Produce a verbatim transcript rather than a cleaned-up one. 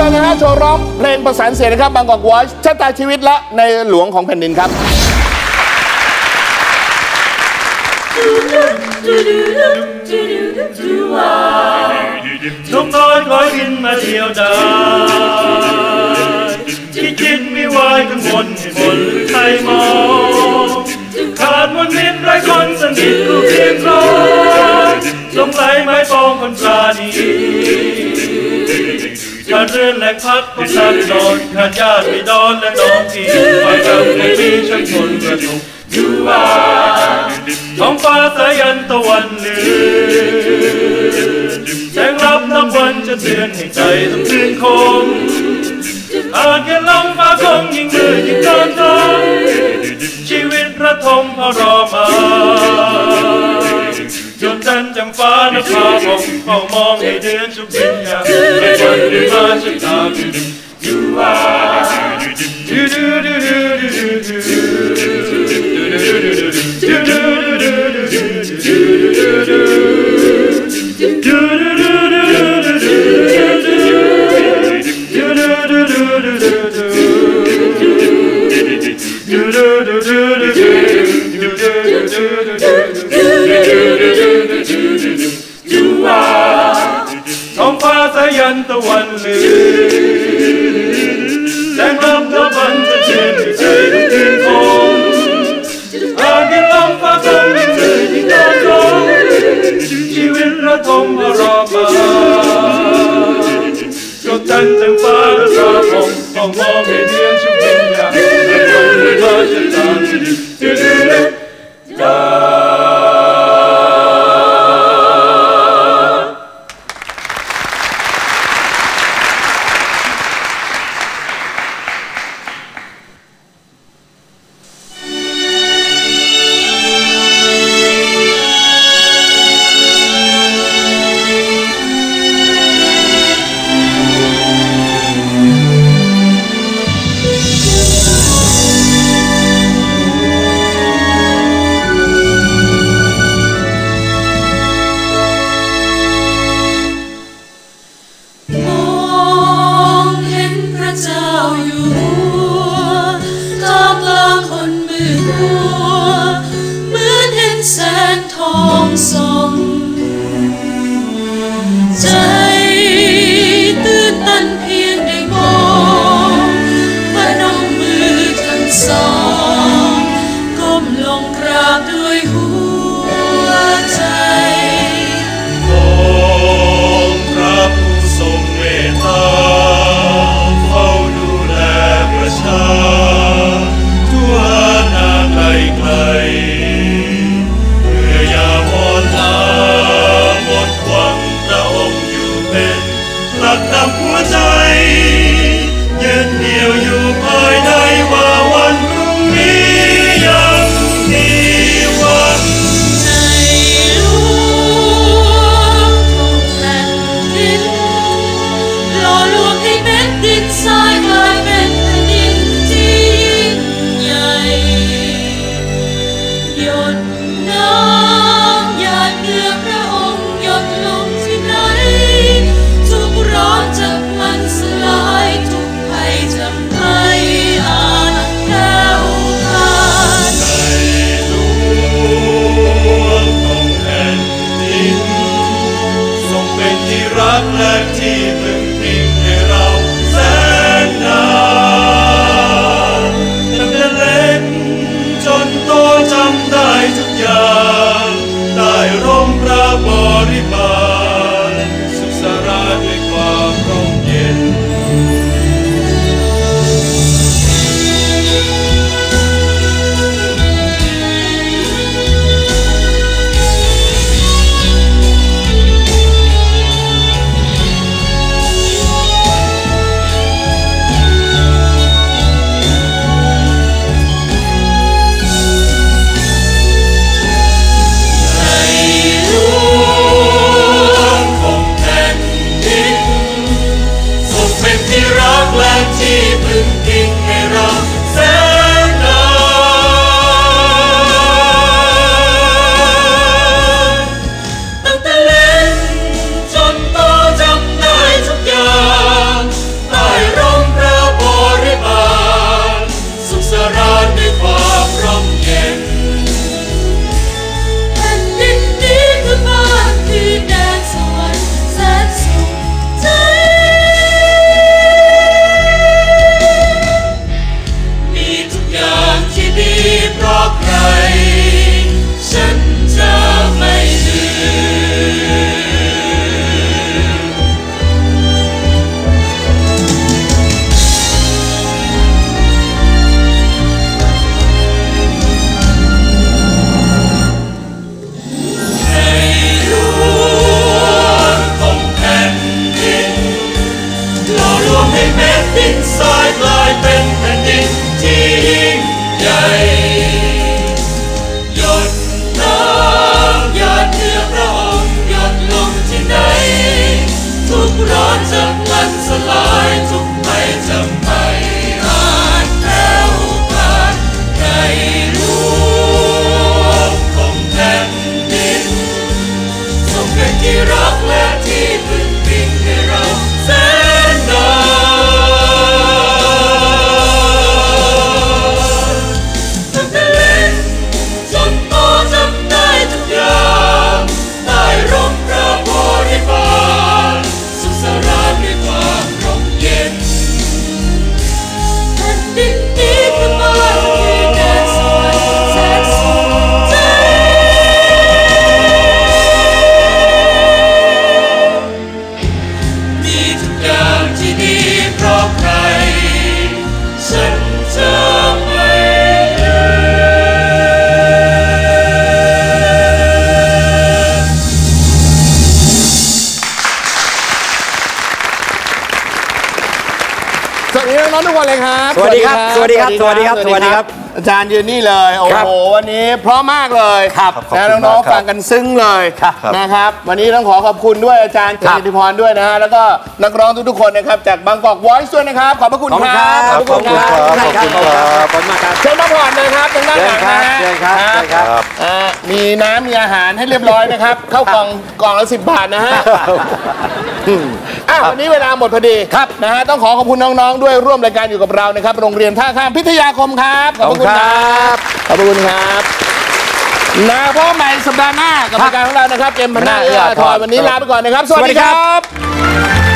นะฮะโชว์ร้องเพลงประสานเสียงนะครับบางกอกวอยซ์ชะตาชีวิตและในหลวงของแผ่นดินครับน้องน้อยคอยบินมาเที่ยวดาวที่คิดไม่วายกังวลให้บนหรือใครมองขาดมนต์มิตรไร้คนสนิทกูเพียงรอลงไหลไม้ปองคนปราณีการเรื่อนแหล่งพักของสัตว์นอนขาดญาติไม่ดอนและน้องที่มากับไม่มีช่างคนกระทงอยู่ว่าท้องฟ้าสายันตะวันเหลืองแสงรับนับวันจะเตือนให้ใจต้องตื่นคงอาจแค่ลมฟ้าคงยิ่งมืดยิ่งเกินทนชีวิตระทมพอรอมาจนจันจังฟ้านภาพองเฝ้ามองให้เดือนชุบวิญญาณให้วันเดือนมาฉันตามอยู่ว่าดูดูดูดูดูท้องฟ้าสายันตะวันเหลืองแสงลำตะวันจะเชื่อให้ใจต้องตื่นคงอาจยังลมฟ้าคงยิ่งเหนื่อยยิ่งร้อนร้อนชีวิตระทมมารอมาจดจันทร์จังฟ้าและราพงมองมองให้เดือนชุบวิญญาณและคนไม่มาฉันตามดูดูดูดูที่รักและที่พึ่งพิงให้เราแสนนานตั้งแต่เล็กจนโตจำได้ทุกอย่างใต้ร่มพระโพธิบาลสุขสรานด้วยความร่มเย็นแผ่นดินนี้คือบ้านที่แดนสวรรค์แสนสุขใจมีทุกอย่างที่ดีเพราะใครฉันจะไม่ลืมสวัสดีน้องๆทุกคนเลยครับสวัสดีครับสวัสดีครับสวัสดีครับสวัสดีครับอาจารย์ยืนนี่เลยโอ้โหวันนี้เพราะมากเลยครับนะน้องๆฟังกันซึ้งเลยนะครับวันนี้ต้องขอขอบคุณด้วยอาจารย์เกียรติพรด้วยนะฮะแล้วก็นักร้องทุกๆคนนะครับจากบางกอก Voice ด้วยนะครับขอบพระคุณครับขอบคุณครับขอบคุณครับขอบคุณครับขอบคุณมากครับเชิญมาก่อนนะครับตรงด้านหลังนะฮะเชิญครับเชิญครับอ่ามีน้ำมีอาหารให้เรียบร้อยนะครับเข้ากล่องกล่องละสิบบาทนะฮะอ่ะวันนี้เวลาหมดพอดีครับนะฮะต้องขอขอบคุณน้องๆด้วยร่วมรายการอยู่กับเรานะครับโรงเรียนท่าข้ามพิทยาคมครับขอบคุณครับขอบคุณครับนะพบใหม่สัปดาห์หน้ากับรายการของเรานะครับเกมพันหน้าเอื้อทอยวันนี้ลาไปก่อนนะครับสวัสดีครับ